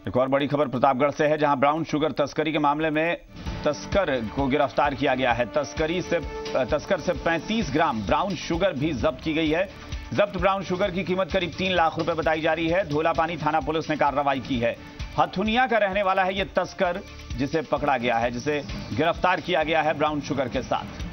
एक और बड़ी खबर प्रतापगढ़ से है, जहां ब्राउन शुगर तस्करी के मामले में तस्कर को गिरफ्तार किया गया है। तस्कर से 35 ग्राम ब्राउन शुगर भी जब्त की गई है। जब्त ब्राउन शुगर की कीमत करीब 3 लाख रुपए बताई जा रही है। धोलापानी थाना पुलिस ने कार्रवाई की है। हथुनिया का रहने वाला है ये तस्कर, जिसे पकड़ा गया है, जिसे गिरफ्तार किया गया है ब्राउन शुगर के साथ।